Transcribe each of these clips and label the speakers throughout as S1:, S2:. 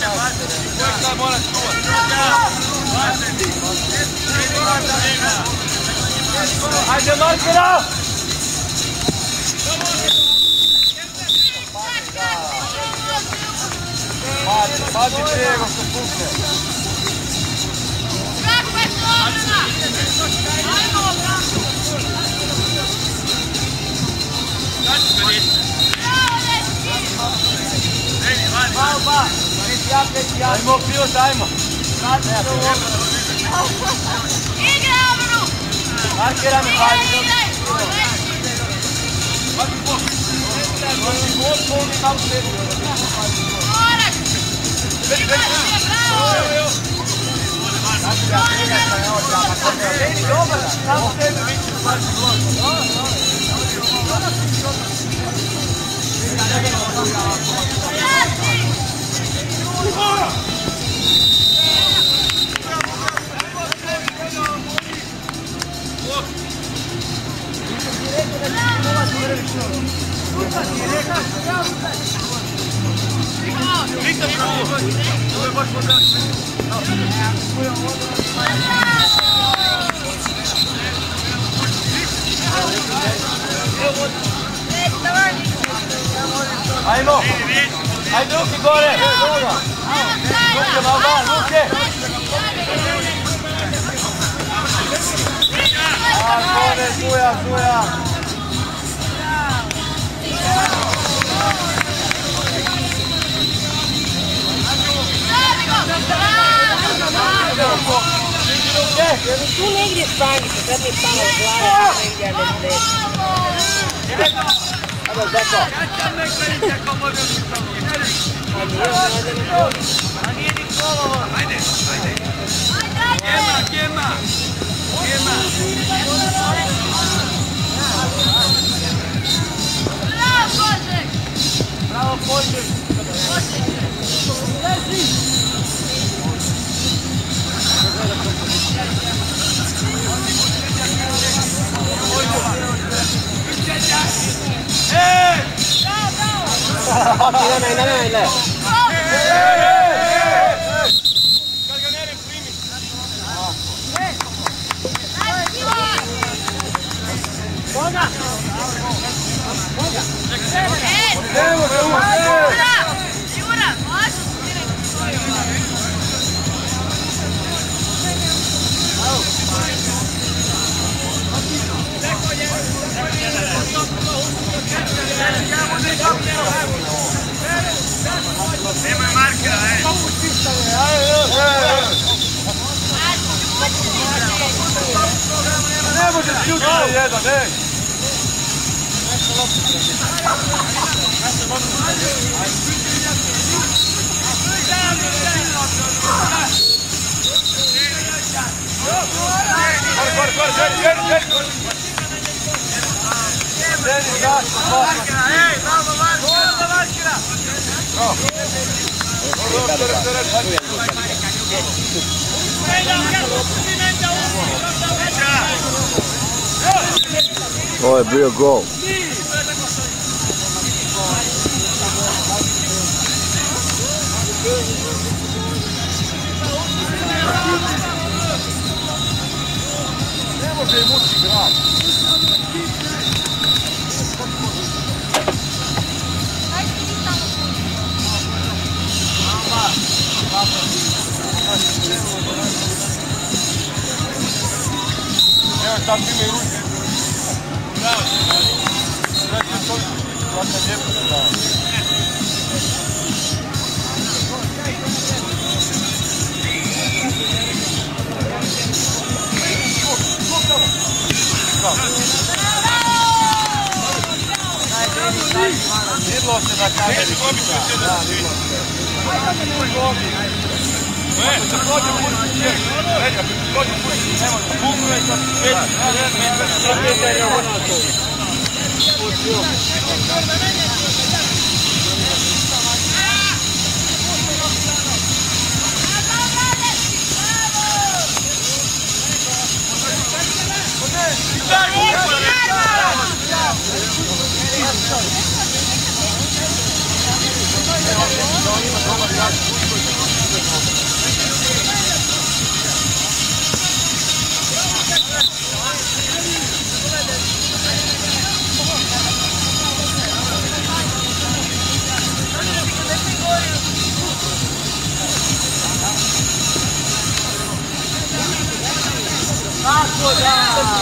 S1: Ajde, markera! Pazi prijego što pukne. Ajmo, pilot, ajmo. Markera mi, hajde. Ajmo! Ajde ruke gore! Ruke malo van, ruke! A, gore, Zuja!
S2: Tu negdje spanjite, sad mi je palo u glavu, negdje ne znam. Evo, zako. A nije ni kolo. Ajde. Gema. Bravo, Požeg. Ne. Garganere, primi. Boga. Jura,
S3: Nemoj markera,
S1: Ne može ključ na jedan, ej! Gore! Sedi, zašto, markera, ej, bravo, markera!
S4: Ovo je bio gol.
S1: Ne može im ući grad. Evo tam time i ruke. Bravo. Sve će to svaka lijepo da dao. Vidlo se da kameri. Da, vidlo se. Ako se prođe pusti cijeli, ako se prođe pusti, nema da pukne i sad
S2: Tako da!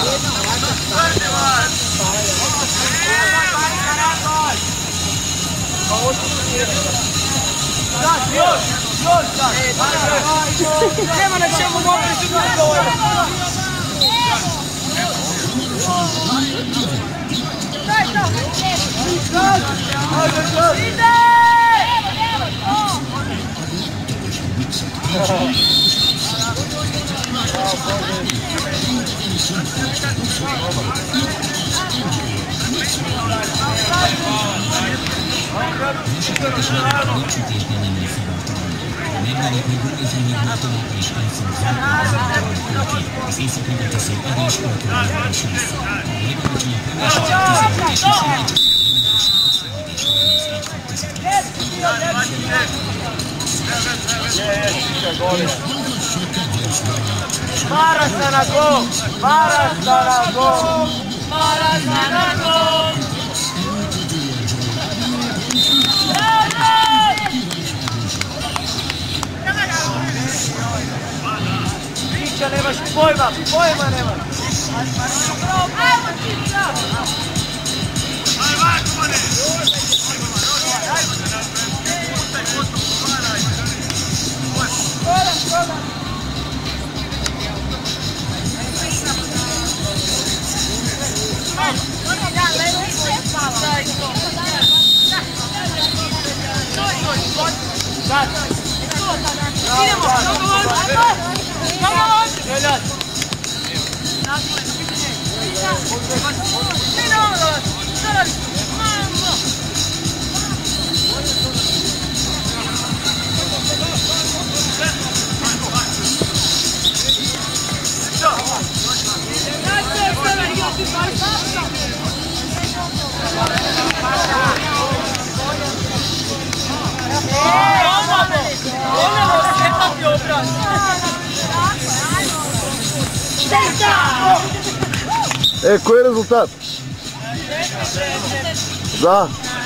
S2: Nema na čemu mogli su tu govoriti. Marasa na gol! Marasa na gol! Marasa na gol! Priča, nemaš pojma nemaš! Ajmo Čiča!
S4: Koji je rezultat? Za?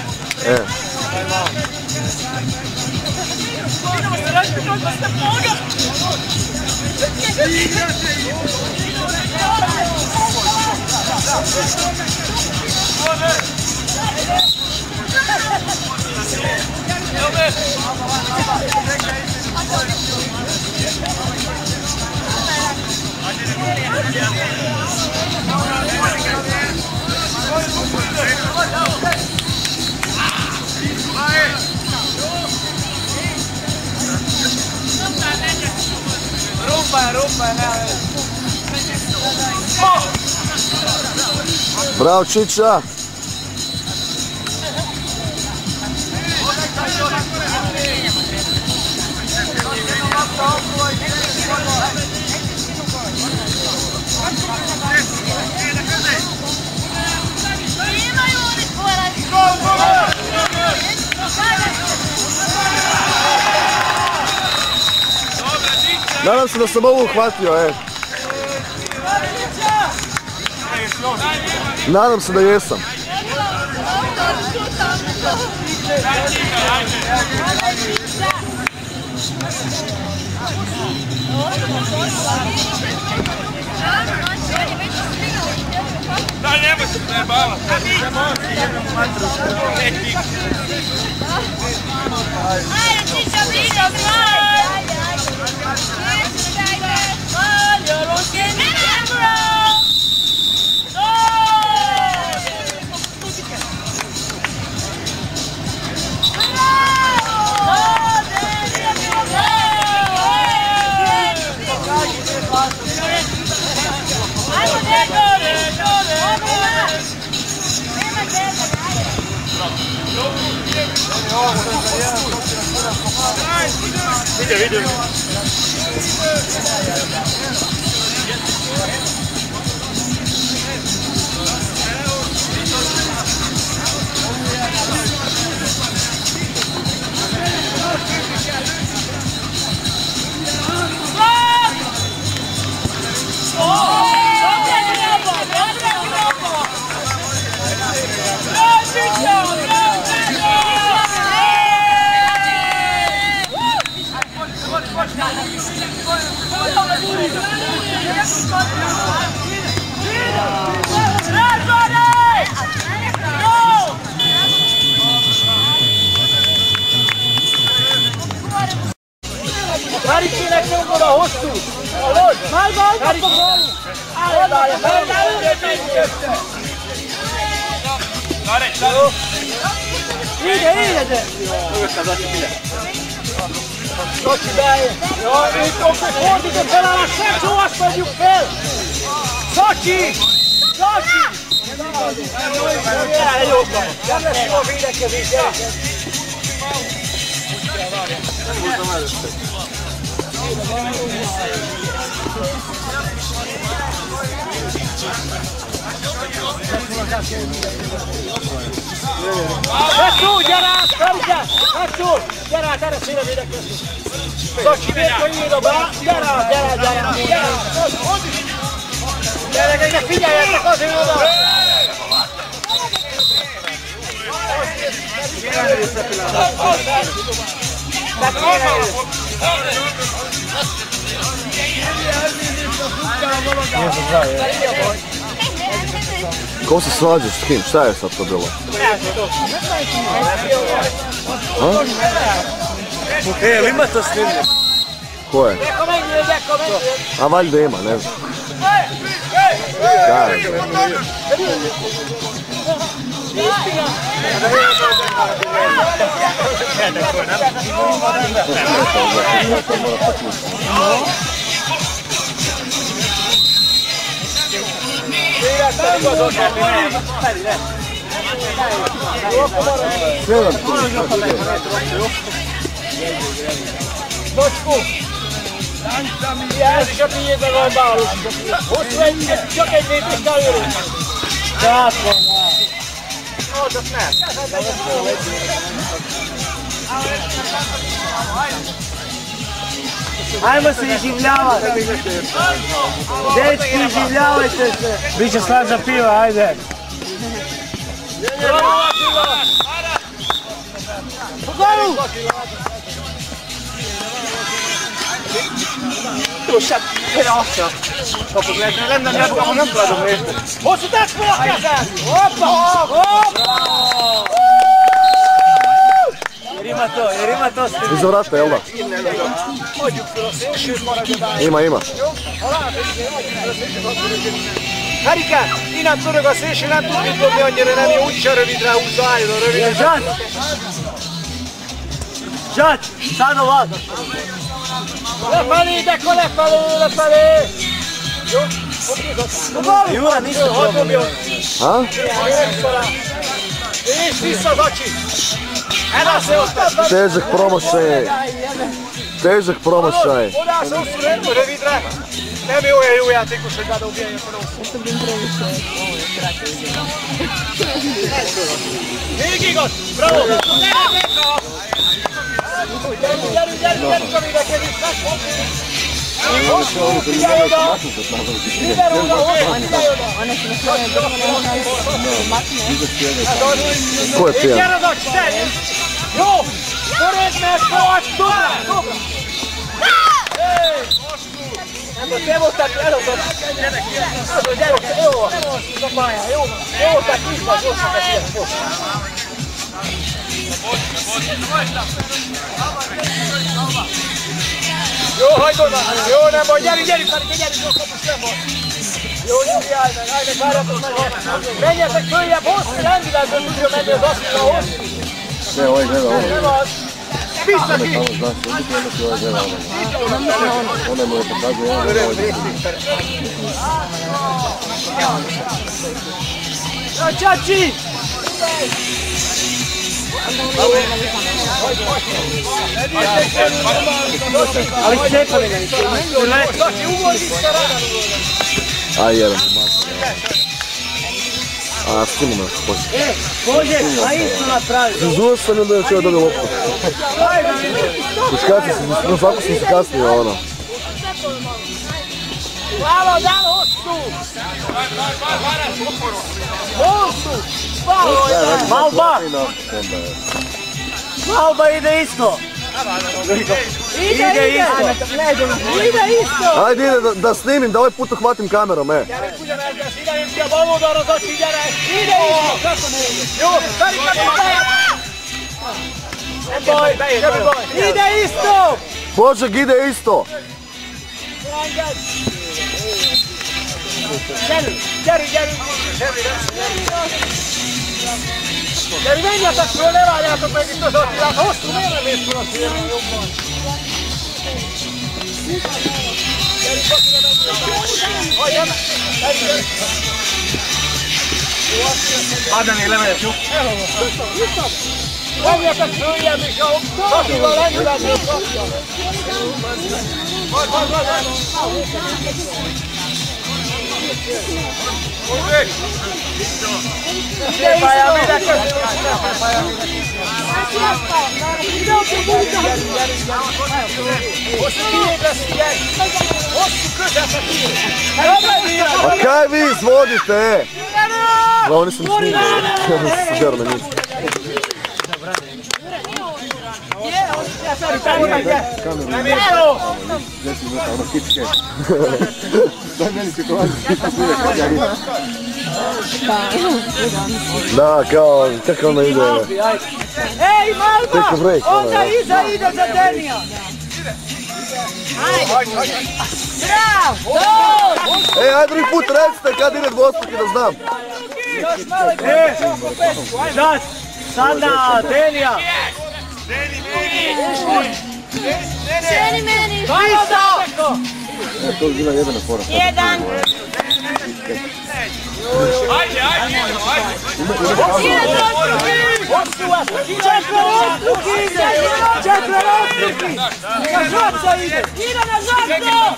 S4: Bravo Čiča! Nadam se da sam ovo uhvatio, Nadam se da jesam.
S3: Da, nema se zajebava.
S5: Ajde, Čiča, vidio, kraj!
S3: Vidio.
S5: Bravo,
S2: Karicsinek nyomod a hosszú! Majd a gólunk! Állj, Ide! Socsi beljön! Jaj, itt ott egy fordított felállás, Szercsó, azt adjuk fel! Socsi! Gyere, jókkal! Nem lesz jó a védekezés, gyere! Szercsó, gyere át! Felügyel! Szercsó! Gyere át, erre széle védekezni! Socsi, védkönyvéd a bá! Gyere át, gyere! Gyerekek, figyeljetek azért oda!
S4: Ko se svađaš s kim? Šta je sad to bilo?
S1: Jel ima to snimlje?
S4: Ko je? A valjda ima, ne znam.
S2: Ez is a tiédben van bálus. Hosszú egy, csak egy lépést előre. Tehát van. Az azt nem.
S6: Ajmo se iživljavati. Dečki, iživljavajte se. Biće slad za piva, ajde.
S2: Pogoru!
S1: Jó, se, gyere azt! Kapok le, nem tudom érte.
S2: Hosszú tesz fel a kezed! Hoppa!
S6: Jer ima to svi.
S4: Iza vrata, jel da?
S2: Adjuk fel a szélsőt, maradjon bár.
S4: Ima.
S2: Jó? Halál, adjuk fel a szélsőt. Herikán, innen törög a szélső, nem tud mit dobni annyira, nem jó, úgyse rövidre húzza, álljon a rövidre.
S6: Žač, sad ovako.
S2: Lefelé, Deka, lefelé! Jó?
S6: Jura, nisi dobro.
S4: A?
S2: És vissza, Zacsi! Elász-e ott?
S4: Težak promašaj.
S2: Odász hosszú rövidre! Nem jó olyan jó játékos, hogy bedobja ilyen végig ott! Bravo! Gyerünk a védekezésnek! Hosszú, figyelj oda! Figyelj oda, hosszú, figyelj oda!
S4: Ko je pijan?
S2: Gyere, Zacsi, te! Jó! Törőd meg, Kovács! Dobra! Nem voltál ki, elhozott! Gyerek, jó! A pályán, jó! Jó voltál ki, így vagy, hosszak ezt ilyen, jó, hagyd oda! Jó, nem baj, gyerünk, Marika, gyerünk, jó, kapus, nem baj! Jó, nyugi, állj meg, várjatok meg! Menjetek följebb, hosszú, rendiletből tudja menni az asztalra, hosszú!
S4: Ne, ovaj gleda ovo.
S2: Nem az! Vissza ki!
S4: Ona mu je pokazuje, ona je ovdje.
S2: Čači!
S6: Ali cepali ga nisu.
S2: Čači, uvoj više rada!
S4: Aj, jedan, masa. A, s kim imaš poslije?
S6: Bože, a isto napravi.
S4: Zuzuo sam onda još dobio loptu. Na svaku sam se kasnio, ono.
S2: Bravo, dan, hostu! Hostu! Bravo,
S6: Malba! Malba ide isto.
S2: Ide isto!
S4: Ajde ide da snimim, da ovaj put uhvatim kamerom,
S2: Gyere, ugyanez, ide ki a bal oldalra, Zacsi, gyere! Ide isto! Jó, Feri, nem baj, semmi baj! Ide isto!
S4: Božeg ide isto!
S2: Gyerünk! Gyeri, menjetek föl, ne várjátok meg itt az Attilát! Hosszú, miért nem mész föl a szélre jobban? Gyerünk, Attila, menjünk! Hagyjam!
S6: Adani, lemegyek, jó?
S2: Menjetek följebb is, Attila, lendületnél kapja! Majd! Szélpályán védekezni! Hosszú kiég lesz, figyelj! Hosszú közepre kiég!
S4: A kaj vi izvodite? Da, oni su mi snimili. Zero na njih. Da, kao, kako ona ide?
S2: Ej,
S4: Take a break,
S2: Malba!
S4: ono,
S2: Onda
S4: ja.
S2: iza ide za Denija! Bravo!
S4: Ej, ajde drugi put recite kad ide dvostruki da znam.
S2: Još malo i po pesku, ajde!
S6: Sad, sad na Denija.
S5: Seni meni.
S2: Vamo,
S4: To je bila jedina fora.
S5: Jedan.
S3: Ajde!
S2: Četvorostruki! Neka Žaca ide!
S5: Ide na žacu!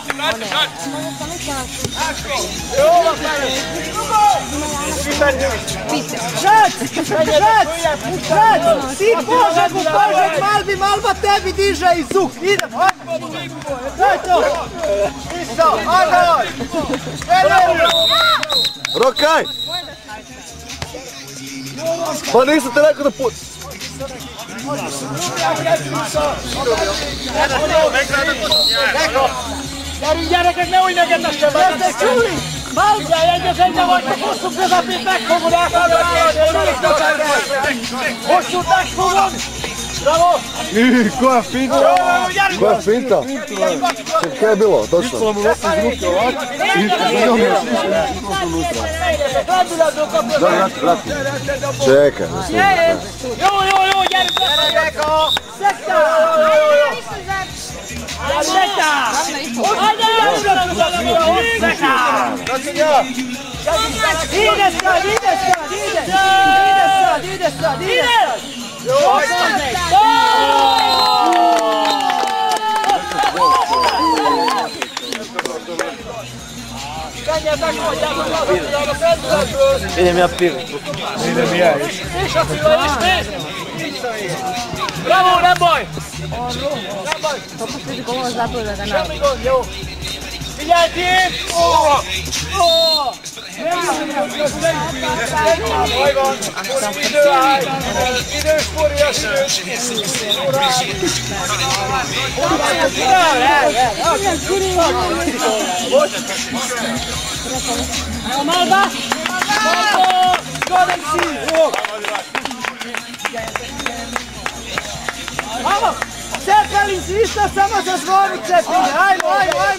S2: Žac! Ti Požegu, Požeg, Malbi, Malba tebi diže i Zuk! Idemo, ajmo! Daj to! Isto, ajde!
S4: Rokaj! Pa nisam te rekao da put...
S2: Gyerünk gyerekek, ne úgy nekednessen meg! Gyertek, Csúli! Malba, egyre vagytok, hosszú közepét megfogod, hosszút megfogod! Bravo!
S6: Koja finta?
S4: Koja finta? Kaj je bilo, točno?
S6: Išla mu lopta iz ruke ovako i njom je otišla i išla unutra.
S4: Vrati. Čekaj.
S2: Jó, gyerünk! Szekta!
S6: Idem ja pivo. Idem ja.
S2: Bravo, nem baj!
S5: Semmi
S2: gond, jó! Figyelj, Tim! Baj van! Idő áll! Idős Fóriás Malba! Zgodem si! Vamo! Čekali si isto samo za zvonu Cepine! Ajmo!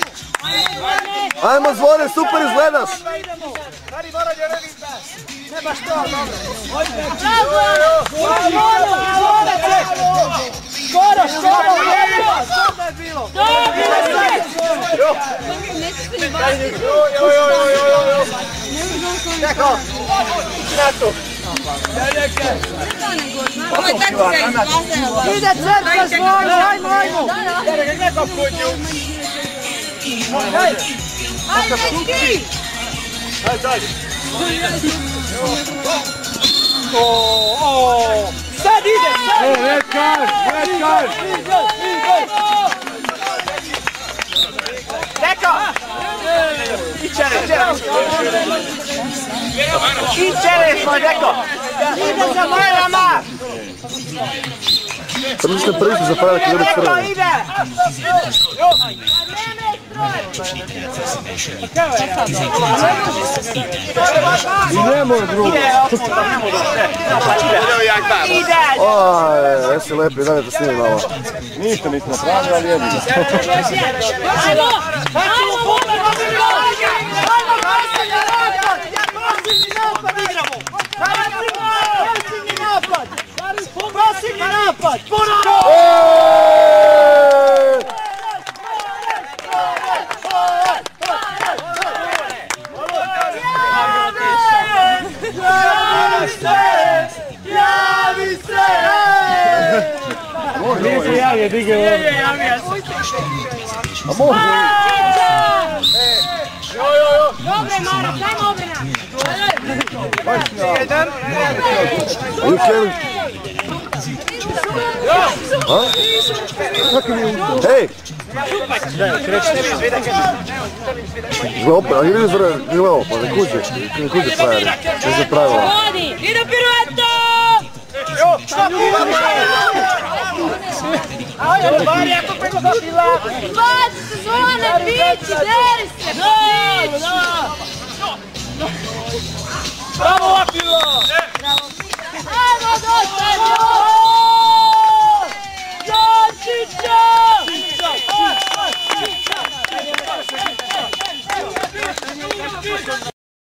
S4: Ajmo zvone, super izgledaš!
S2: Kari mora djerevinta! Ne baš to, dobro! Skoro! Skoro je bilo! Čekao! Nato! Ide crkva zvoni, ajmo! Gdje ne kapudnju! Ajde! Sad ide!
S6: Red card!
S2: Deka! Ičere smo, Deko! Ide za Marama!
S4: Pa niste prišli za Franak i Ljubit Crveni. Idemo drugo. Jesi lepi, daj da snimi malo. Ništa nisi napravio, ali jebi ga.
S2: Pasivni napad! Javi se!
S6: Nije se javio, digao ovdje.
S4: A može.
S5: Dobre, Mara, dajmo obrana.
S4: Are you kidding? Huh? Hej! A ili zreo, pa ne kuđe frajeri. Ne se pravila.
S5: Vodi, ide pirueto!
S2: Ajde, Bari, ako preko zapila!
S5: Baci se zone, bići, deri se!
S2: Bravo, Apilo!
S5: Ajmo, dosta je!